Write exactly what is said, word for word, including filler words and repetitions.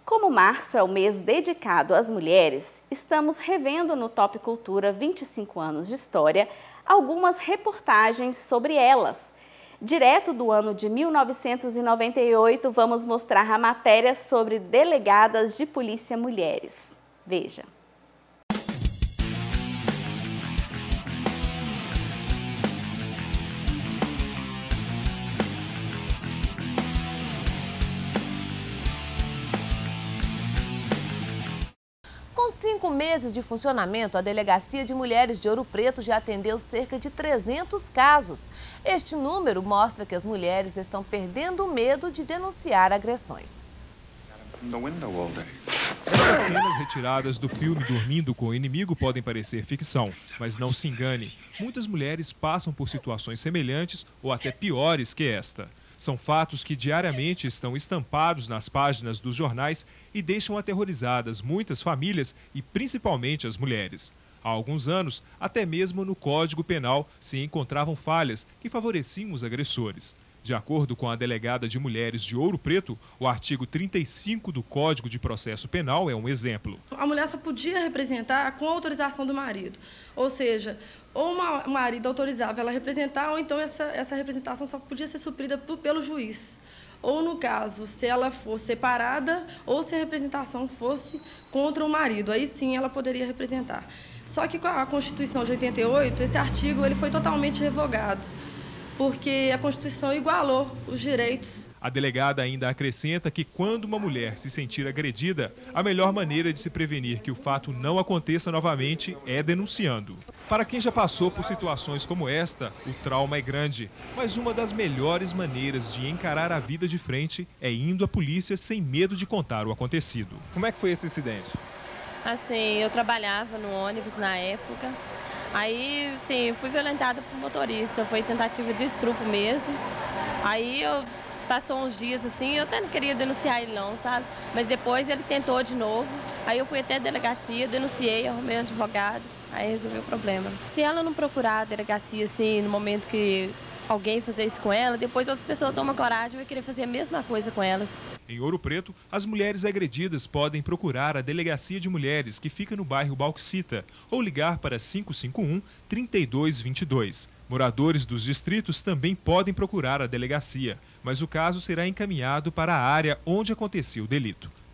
Como março é o mês dedicado às mulheres, estamos revendo no Top Cultura vinte e cinco anos de história algumas reportagens sobre elas. Direto do ano de mil novecentos e noventa e oito, vamos mostrar a matéria sobre delegadas de polícia mulheres. Veja. Com cinco meses de funcionamento, a Delegacia de Mulheres de Ouro Preto já atendeu cerca de trezentos casos. Este número mostra que as mulheres estão perdendo o medo de denunciar agressões. Estas cenas retiradas do filme Dormindo com o Inimigo podem parecer ficção, mas não se engane. Muitas mulheres passam por situações semelhantes ou até piores que esta. São fatos que diariamente estão estampados nas páginas dos jornais e deixam aterrorizadas muitas famílias e principalmente as mulheres. Há alguns anos, até mesmo no Código Penal se encontravam falhas que favoreciam os agressores. De acordo com a delegada de Mulheres de Ouro Preto, o artigo trinta e cinco do Código de Processo Penal é um exemplo. A mulher só podia representar com autorização do marido. Ou seja, ou o marido autorizava ela a representar, ou então essa, essa representação só podia ser suprida por, pelo juiz. Ou, no caso, se ela fosse separada, ou se a representação fosse contra o marido. Aí sim ela poderia representar. Só que com a Constituição de oitenta e oito, esse artigo ele foi totalmente revogado, porque a Constituição igualou os direitos. A delegada ainda acrescenta que quando uma mulher se sentir agredida, a melhor maneira de se prevenir que o fato não aconteça novamente é denunciando. Para quem já passou por situações como esta, o trauma é grande, mas uma das melhores maneiras de encarar a vida de frente é indo à polícia sem medo de contar o acontecido. Como é que foi esse incidente? Assim, eu trabalhava no ônibus na época. Aí, sim, fui violentada por motorista, foi tentativa de estupro mesmo. Aí, eu, passou uns dias assim, eu até não queria denunciar ele não, sabe? Mas depois ele tentou de novo, aí eu fui até a delegacia, denunciei, arrumei um advogado, aí resolvi o problema. Se ela não procurar a delegacia, assim, no momento que alguém fazer isso com ela, depois outras pessoas tomam coragem e vão querer fazer a mesma coisa com elas. Em Ouro Preto, as mulheres agredidas podem procurar a Delegacia de Mulheres, que fica no bairro Bauxita, ou ligar para cinco cinco um, três dois dois dois. Moradores dos distritos também podem procurar a delegacia, mas o caso será encaminhado para a área onde aconteceu o delito.